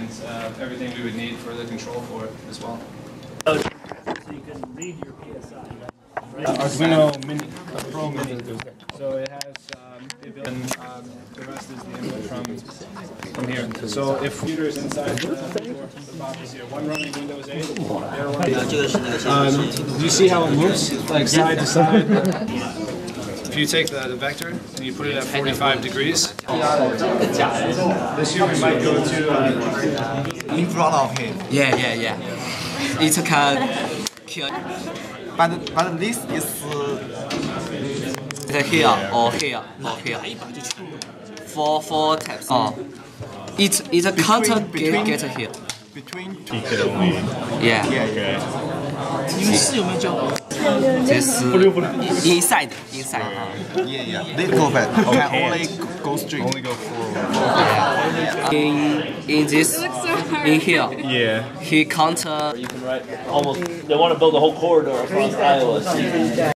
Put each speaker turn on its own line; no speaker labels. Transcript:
and everything we would need for the control for it as well.
So you can read your PSI. Right?
Arduino Mini, Pro Mini. So it has and the rest is the input from here. So if computer is inside the box here, one running Windows 8, the other one. Do you see how it moves, like side to side? If you take the vector and you put it at 45 degrees, this year we might go to
in front of him.
Yeah. It can kill.
But this is
Here or here or here. Four taps. It can't get here.
between.
He could only.
Yeah.
Okay.
This inside.
Yeah. They go back. Can only go straight.
Only go forward.
In this, in here.
Yeah.
He can't.
You can write almost. They want to build a whole corridor across Iowa. So